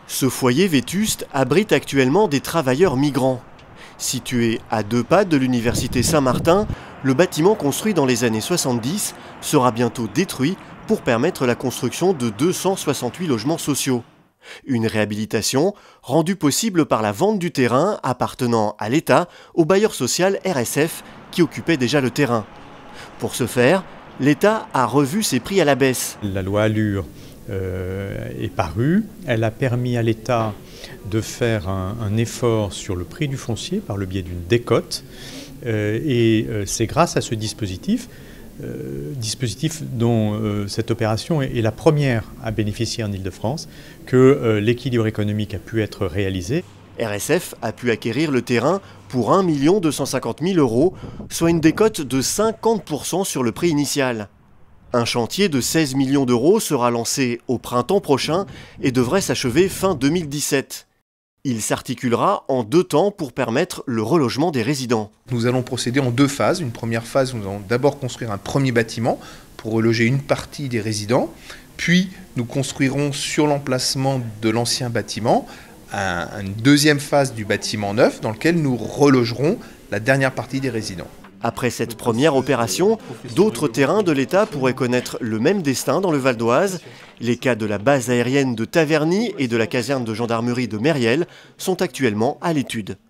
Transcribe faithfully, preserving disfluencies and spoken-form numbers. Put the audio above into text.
Ce foyer vétuste abrite actuellement des travailleurs migrants. Situé à deux pas de l'université Saint-Martin, le bâtiment construit dans les années soixante-dix sera bientôt détruit pour permettre la construction de deux cent soixante-huit logements sociaux. Une réhabilitation rendue possible par la vente du terrain appartenant à l'État au bailleur social R S F qui occupait déjà le terrain. Pour ce faire, l'État a revu ses prix à la baisse. La loi Allure euh, est parue. Elle a permis à l'État de faire un, un effort sur le prix du foncier par le biais d'une décote. Euh, et euh, c'est grâce à ce dispositif, euh, dispositif dont euh, cette opération est, est la première à bénéficier en Île-de-France, que euh, l'équilibre économique a pu être réalisé. R S F a pu acquérir le terrain pour un million deux cent cinquante mille euros, soit une décote de cinquante pour cent sur le prix initial. Un chantier de seize millions d'euros sera lancé au printemps prochain et devrait s'achever fin deux mille dix-sept. Il s'articulera en deux temps pour permettre le relogement des résidents. Nous allons procéder en deux phases. Une première phase, nous allons d'abord construire un premier bâtiment pour reloger une partie des résidents. Puis nous construirons sur l'emplacement de l'ancien bâtiment un, une deuxième phase du bâtiment neuf dans lequel nous relogerons la dernière partie des résidents. Après cette première opération, d'autres terrains de l'État pourraient connaître le même destin dans le Val d'Oise. Les cas de la base aérienne de Taverny et de la caserne de gendarmerie de Mériel sont actuellement à l'étude.